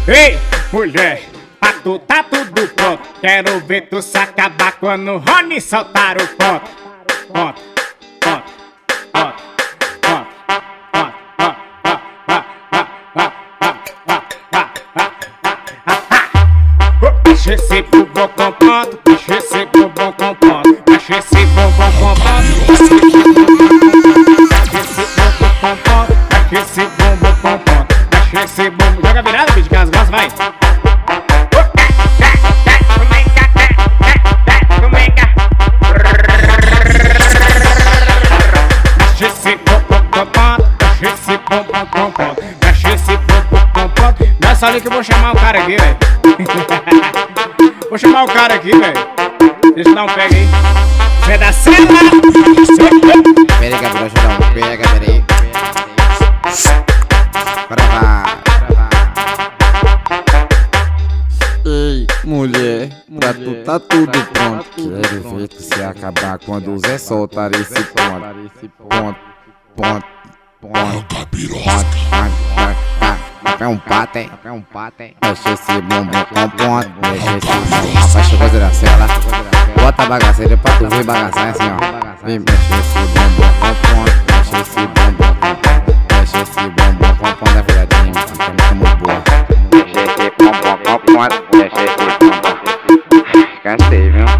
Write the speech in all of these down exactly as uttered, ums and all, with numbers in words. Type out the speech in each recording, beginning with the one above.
Ei, mulher, pra tu tá tudo pronto. Quero ver tu se acabar quando o Rony soltar o ponto. Ponto, ponto, ponto, ponto, ponto, ponto. Deixa esse bumbum com ponto, deixa esse bumbum com ponto, deixa esse bumbum com ponto, deixa esse bumbum com ponto, deixa esse bumbum com ponto, deixa esse bumbum. Joga virada, bicho, que as gostas vai. Deixa esse bumbum com ponto, deixa esse bumbum com ponto, deixa esse bumbum com ponto. Nessa ali que eu vou chamar o cara aqui, velho. Vou chamar o cara aqui, velho. Deixa eu dar um pega aí. Zé da Cela! Pera aí, Gabriel, deixa eu dar um pega, pera aí. Bora lá. Ei, mulher, pra tu tá tudo pronto. Quero ver tu se acabar quando o Zé soltar esse ponto. Ponto, ponto, ponto, ponto. É um pato, hein? É um pato, hein? Deixa esse bumbum com ponto. Deixa esse bumbum. Rapaz, chegou da Cela. Bota a bagaceira pra tu ver bagaçar assim, ó. Vem, deixa esse bumbum com ponto. Deixa esse bumbum com ponto. Deixa esse bumbum com ponto da viradinha. Tá muito boa. Deixa esse bumbum com ponto. Deixa esse bumbum. Gastei, viu?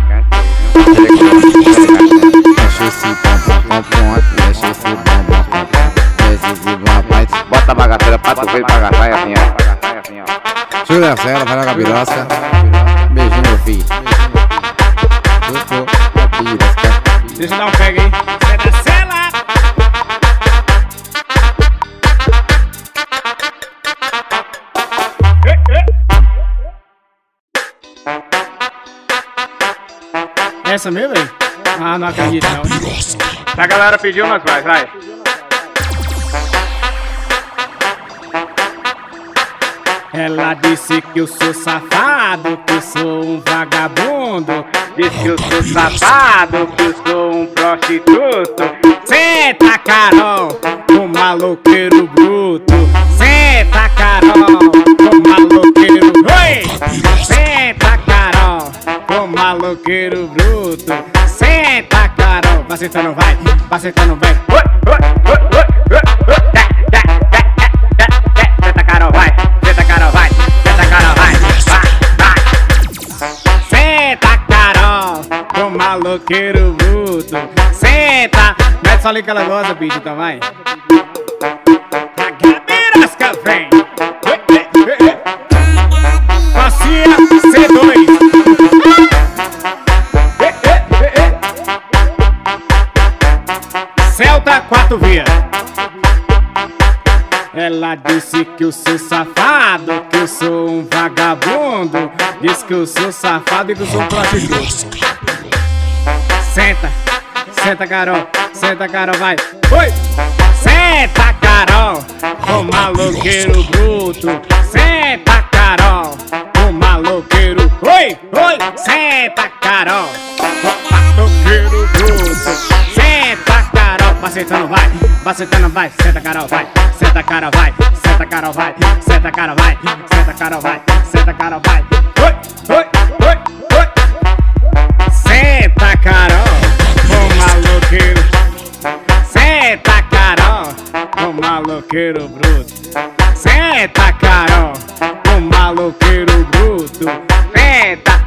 Deixa esse bumbum com ponto. Deixa esse bumbum com ponto. Deixa esse bumbum, rapaz. Bota a bagaceira pra tu ver bagaçar assim, ó. Chega da Cela, vai na Gabirosca. Beijinho, meu filho. Deixa eu dar um pega aí. Zé da Cela! Essa mesmo, velho? Ah, não acredito não. Se a galera pediu, nós vai, vai. Ela disse que eu sou safado, que eu sou um vagabundo. Diz que eu sou safado, que eu sou um prostituto. Senta, Carol, o maloqueiro bruto. Senta, Carol, o maloqueiro. Oi! Senta, Carol, o maloqueiro bruto. Senta, Carol. Vai sentando, vai, vai sentando, vai. Oi, oi, oi, oi, oi, oi. Senta, Carol, vai. Senta, Carol, vai. Senta, Carol, vai. Vai, vai. Senta, Carol, o maloqueiro bruto. Senta. Mete só ali que ela gosta, bicho, então vai. A Gabirosca vem. Passia C dois. Celta quatro vias. Ela disse que eu sou safado, que eu sou um vagabundo. Diz que eu sou safado e que eu sou um prostituto. Senta, senta, Carol, senta, Carol, vai. Oi! Senta, Carol, o maloqueiro bruto. Senta, Carol, o maloqueiro. Oi, oi! Senta, Carol, o maloqueiro bruto. Senta, Carol, vai sentando, vai, vai sentando, vai. Senta, Carol, vai. Senta, Carol, vai. Senta, Carol, vai. Senta, Carol, vai. Senta, Carol, vai. Senta, Carol, vai. Oi, oi, oi, oi. Senta, Carol, o maloqueiro. Senta, Carol, o maloqueiro bruto. Senta, Carol, o maloqueiro bruto. Senta.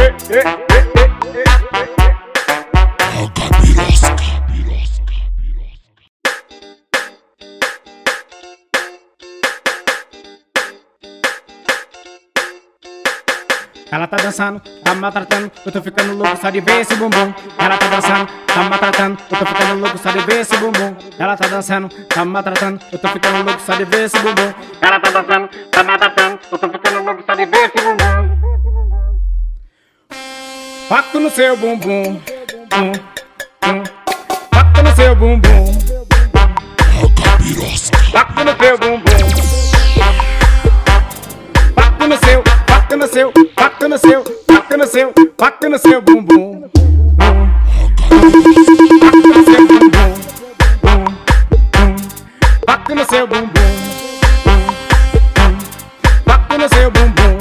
Ela tá dançando, tá maltratando, eu tô ficando louco só de ver esse bumbum. Ela tá dançando, tá maltratando, eu tô ficando louco só de ver esse bumbum. Ela tá dançando, tá maltratando, eu tô ficando louco só de ver esse bumbum. Ela tá dançando, tá maltratando, eu tô ficando louco só de ver esse bumbum. Pato no seu bumbum, hum, hum. Pato no seu bumbum, pato no seu bumbum, pato no seu, pato no seu, pato no seu, pato no seu, pato no seu bumbum. Pato no seu bumbum, pato no seu bumbum, pato no no seu bumbum,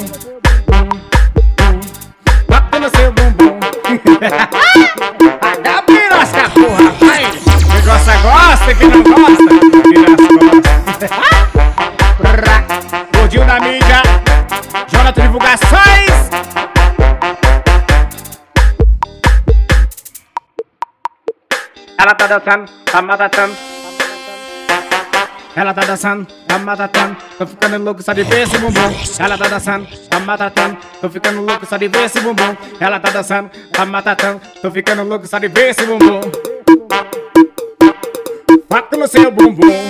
toque no seu bumbum. Paga a pirosca, porra, vai. Quem gosta, gosta, e quem não gosta, pirosca, gosta. Gordinho da mídia, Jonathan Divulgações. Ela tá dançando, tá matatando. Ela tá dançando, tá matatando. Tô ficando louco só de ver esse bumbum. Ela tá dançando, tá matatando. Tô ficando louco só de ver esse bumbum. Ela tá dançando, tá matatando. Tô ficando louco só de ver esse bumbum. Foca no seu bumbum.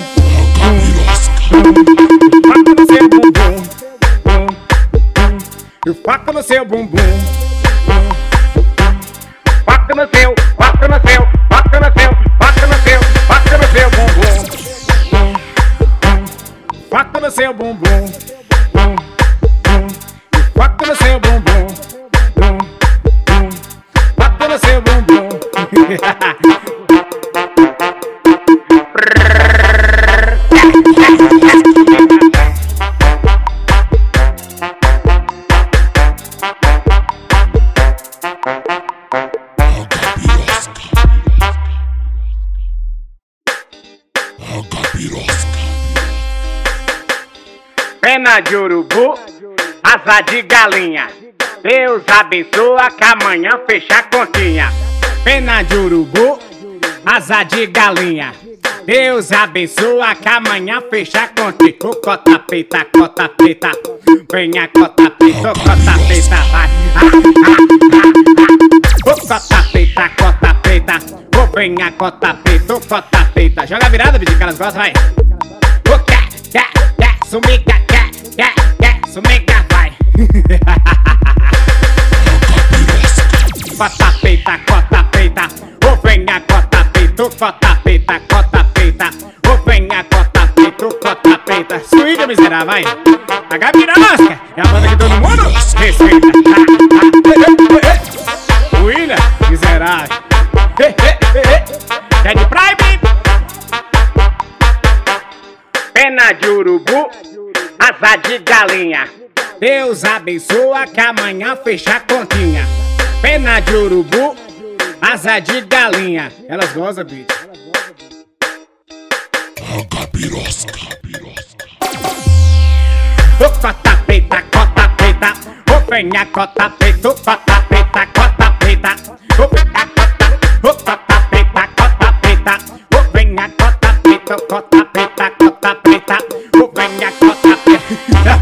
Foca no seu bumbum. Foca no seu bumbum. Foca no seu, foca no seu, foca no seu, foca no seu, foca no seu bumbum. Foca no seu bumbum. Foca no seu bumbum. Foca no seu bumbum. Pena de urubu, asa de galinha. Deus abençoa que amanhã fecha a continha. Pena de urubu, asa de galinha. Deus abençoa que amanhã fecha a continha. O cota peita, cota peita. Venha cota peita, cota peita, vai. O cota peita, cota peita. O venha cota peita, cota peita. Joga a virada, vídeo que elas gostam, vai. O quer, quer, quer, sumiga, quer, quer, quer, sumiga, vai. Cota peita, cota peita. O venha cota peita, cota peita, cota peita. O venha cota peita, cota peita. Swing, miserável, vai. A Gabi Pirosca é a banda que todo mundo respeita. William, miserável. Red Prime. Pena de urubu, asa de galinha. Deus abençoa que amanhã fecha a continha. Pena de urubu, asa de galinha. Elas gostam, bicho. Paga pirosca. O cota peita, cota peita. O venha cota peita, cota peita, cota peita. O venha cota, o cota peita, cota peita. O venha cota peita, cota peita, cota peita. O venha cota peita.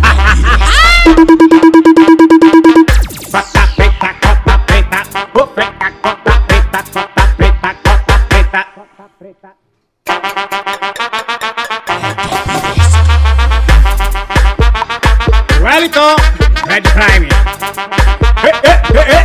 Cota peita, cota peita. O venha cota peita, cota peita, cota peita. Wellington, Red Prime. Hey, hey, hey, hey.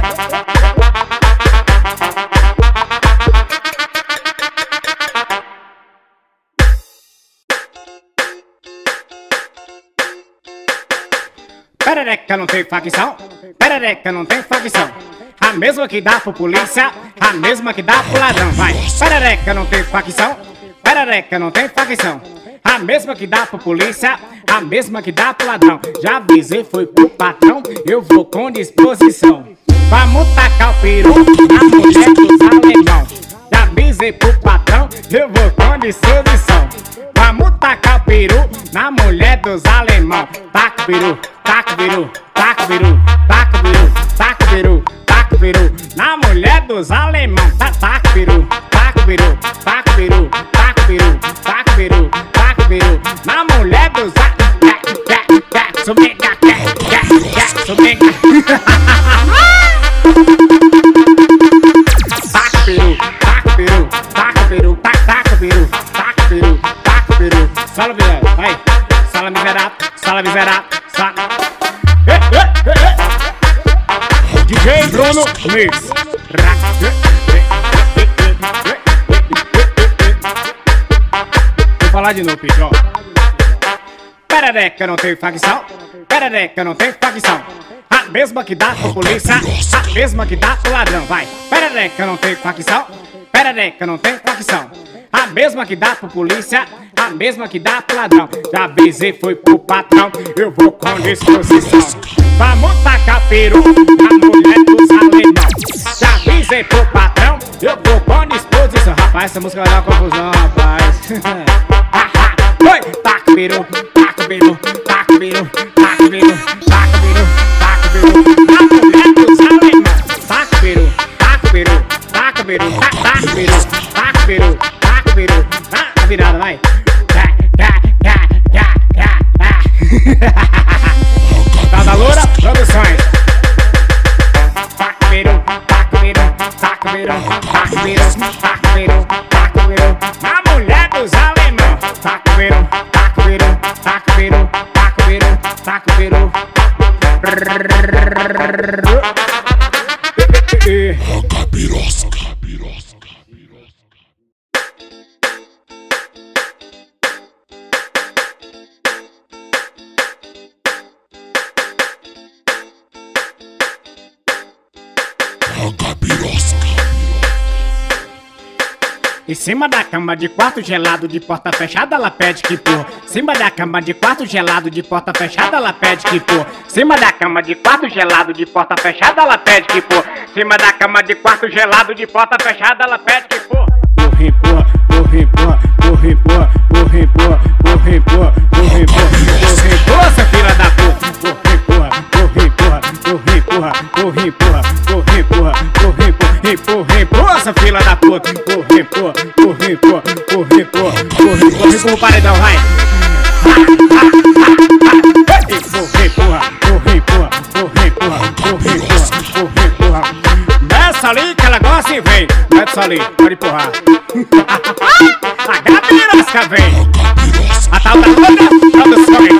Perereca não tem facção, perereca não tem facção. A mesma que dá pro polícia, a mesma que dá pro ladrão, vai. Perereca não tem facção, perereca não tem facção. A mesma que dá pro polícia, a mesma que dá pro ladrão. Já avisei, foi pro patrão, eu vou com disposição. Vamos tacar o peru na mulher dos alemão. Já avisei pro patrão, eu vou com disposição. Vamos tacar o peru na mulher dos alemão. Taca o peru, taca o peru, taca o peru, taca o peru, taca o peru, taca o peru na mulher dos alemão. Tá, taca o peru, taca o peru, taca o peru, taca o peru, taca o peru, taca o peru na mulher dos alemão. Sumiga, quer, quer, quer, sumiga. Taca o peru, taca o peru, taca o peru, taca, taca o peru, taca o peru, taca o peru. Sala miserável, vai. Sala miserável, sala miserável, sala. D J Bruno Mix. Vou falar de novo, Pedro. Perereca não tem facção, perereca não tem facção. A mesma que dá pro polícia, a mesma que dá pro ladrão, vai. Perereca não tem facção, perereca não tem facção. a mesma que dá pro polícia, a mesma que dá pro ladrão. Já avisei, foi pro patrão, eu vou com disposição. Vamos tacar peru na mulher dos alemão. Já avisei pro patrão, eu vou com disposição. Rapaz, essa música vai dar confusão, rapaz. Oi, taca peru, taca peru, taca peru, taca peru, taca peru, taca peru na mulher dos alemão. Taca peru, taca peru, taca peru, taca peru, taca peru, taca peru. Ah, virada, vai. Tá da Loura Produções. Taca peru, taca peru, taca peru, taca peru, taca peru, taca peru na mulher dos alemão. Taca peru, taca peru, taca peru, taca peru, taca peru. Taca pirosca, pirosca. Taca pirosca. Em cima da cama de quarto gelado, de porta fechada, ela pede que pôr. Em cima da cama de quarto gelado, de porta fechada, ela pede que pôr. Em cima da cama de quarto gelado, de porta fechada, ela pede que pôr. Em cima da cama de quarto gelado, de porta fechada, ela pede que pôr. Porra, porra, porra, porra, porra, porra, porra, porra, porra, porra, porra, porra, porra, essa filha da puta. Porra, porra, porra, porra, porra, porra, porra, porra, porra, porra, porra, porra, porra, essa filha da puta. Porra, porra, porra, porra, porra, porra, porra, porra, com o paredão, vai. Porra, porra, porra, porra, porra, porra, porra, porra, porra. Desce ali que ela gosta e vem. Desce ali, pode empurrar. A Gabirosca vem. A tal da Loura Produções.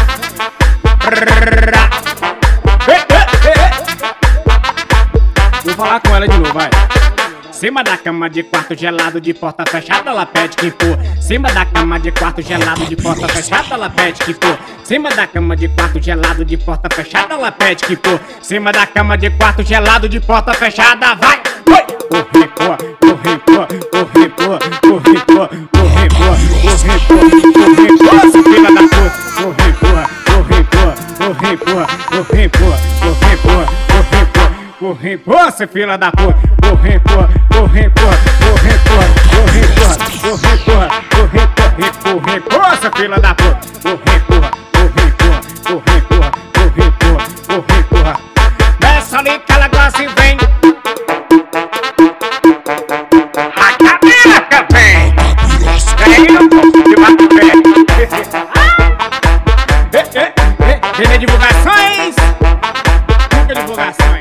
Vou falar com ela de novo, vai. Cima da cama de quarto gelado, de porta fechada, ela pede que pôr. Cima da cama de quarto gelado, de porta fechada, ela pede que pôr. Cima da cama de quarto gelado, de porta fechada, ela pede que pôr. Cima da cama de quarto gelado, de porta fechada, vai! Oi! Porra, porra, porra, porra, porra, porra, porra, porra, porra, porra, porra, porra, essa filha da puta! Porra, porra, porra, porra, porra, porra, porra, porra, porra, porra, porra, porra. Porra, porra, essa filha da puta. Porra, porra, porra, porra, porra, porra, porra, porra, porra, porra, porra, porra, porra, essa filha da puta. Porra, porra, porra, porra, porra, porra, porra, porra, porra, porra. Desce ali que ela gosta e vem. A Gabirosca vem. Vem no corpo de bato vem. Tem divulgações? Nunca divulgações.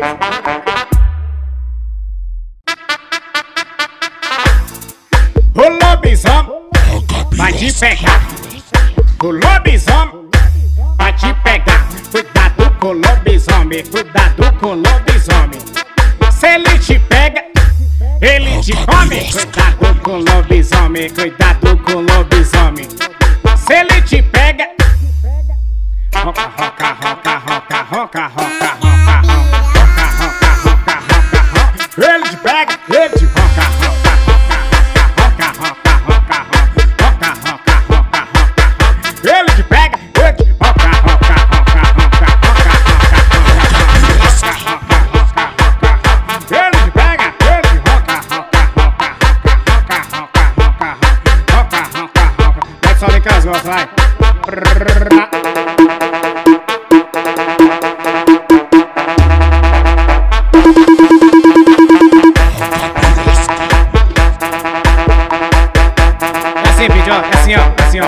O lobisomem vai te pegar. O lobisomem vai te pegar. Cuidado com o lobisomem, cuidado com o lobisomem. Se ele te pega, ele te come. Cuidado com o lobisomem, cuidado com o lobisomem. Se ele te pega, roca, roca, roca, roca, roca, roca, roca, roca, roca, roca, roca, roca. Ele te pega, ele te roca, roca, roca, roca, roca, roca, roca, roca, roca, roca. Ele te pega, ele te roca, roca, roca, roca, roca, roca, roca, roca. Ele te pega, ele te roca, roca, roca, roca, roca, roca, roca, roca. Vai só ligar as gostas, vai. É assim, ó, é assim, ó.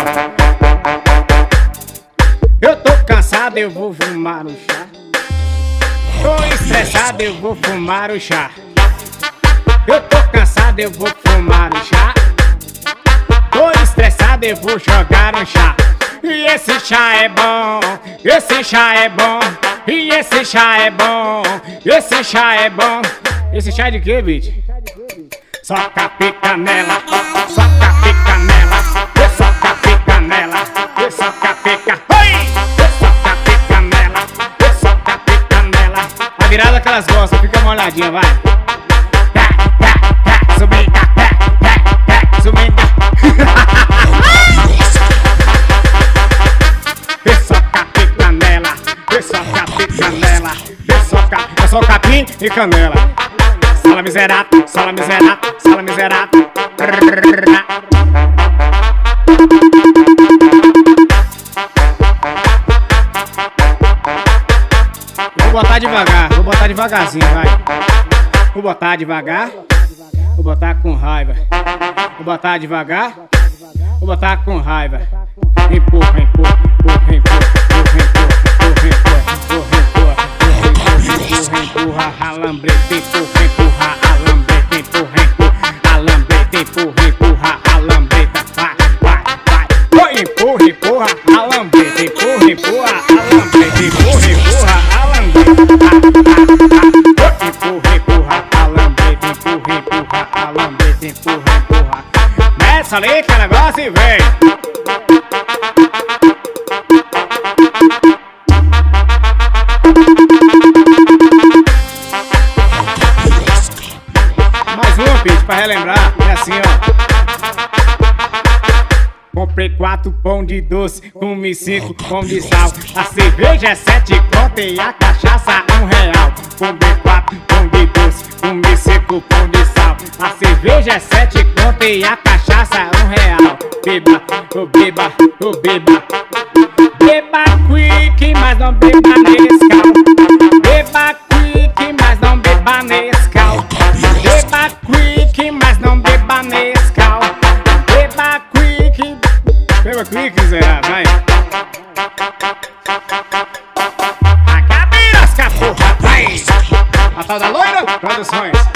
Eu tô cansado, eu vou fumar o chá. Tô estressado, eu vou fumar o chá. Eu tô cansado, eu vou fumar o chá. Tô estressado, eu vou jogar um chá. E esse chá é bom, esse chá é bom. E esse chá é bom, esse chá é bom. Esse chá é de quê, bicho? Soca pica nela, soca pica nela, eu soca pica nela, eu soca pica, oi! Eu soca pica nela, eu soca pica nela. A virada que elas gostam, fica molhadinha, vai. Subindo, subindo. Soca pica nela, soca pica nela, soca, é só capim e canela. Sala miserata, sala miserata, sala miserata. Vou botar devagar, vou botar devagarzinho, vai. Vou botar devagar, vou botar com raiva. Vou botar devagar, vou botar com raiva. Empurra, empurra, empurra, empurra, empurra, empurra, empurra, empurra, empurra, alambreta, empurra, empurra, alambreta, empurra, empurra, alambreta, empurra, empurra, alambreta, vai, vai, vai. Oi, empurra, empurra, alambreta, empurra, empurra, alambreta, empurra, empurra, alambreta, empurra, empurra, alambreta, empurra, empurra, alambreta, empurra, empurra. Nessa ali que negócio e vem. Mais uma, Pete, pra relembrar, é assim, ó. Comprei quatro pão de doce, comi cinco pão de sal. A cerveja é sete conto e a cachaça um real. Comprei quatro pão de doce, comi cinco pão de sal. A cerveja é sete conto e a cachaça um real. Beba, oh beba, oh beba. Beba quick, mas não beba Nescau. Beba quick, mas não beba Nescau. Beba quick, mas não beba Nescau. Beba quick. Beba quick, Zé, vai. A cabirosca, porra, vai. A tal da loira, produções.